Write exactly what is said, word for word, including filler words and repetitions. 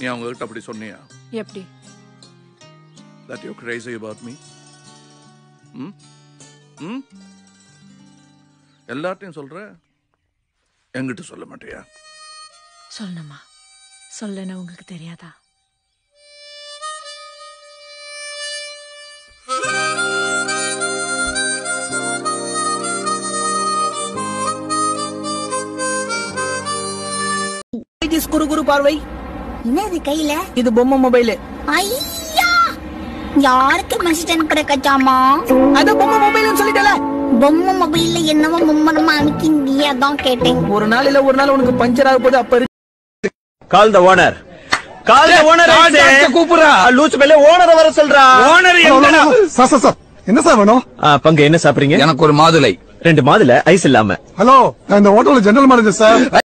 நீ அவங்க கிட்ட அப்படி சொன்னியா? எப்படி? That you're crazy about me? ம் ம் எல்லாத்தையும் சொல்ற, என்கிட்ட சொல்ல மாட்டியா? சொல்லணுமா? சொல்லணும் உங்களுக்கு தெரியாதா? குறு குறு பார்வை. என்னது கையில? இது பொம்மை மொபைல். ஐயா, யாருக்கு மெசேஜ் அனுப்புற கச்சாமா? அத பொம்மை மொபைல்னு சொல்லிட்டல. பொம்மை மொபைல்ல என்னவோ மும்மரமா அனுப்பிங்க, அதான் கேட்டேன். ஒரு நாள் இல்ல ஒரு நாள் உனக்கு பஞ்சர் ஆக போகுது. அப்ப கால் the owner. Call the owner. கூப்பிடுறா. லூசு மேல ஓனரை வர சொல்றா. ஓனர் எங்கடா? சார் சார் சார் என்ன சார் வேணும்? பங்கு என்ன சாப்பிடுறீங்க? எனக்கு ஒரு மாதுளை. ரெண்டு மாதுளை ஐஸ் இல்லாம. ஹலோ, நான் இந்த ஹோட்டல்ல ஜெனரல் மேனேஜர் சார்.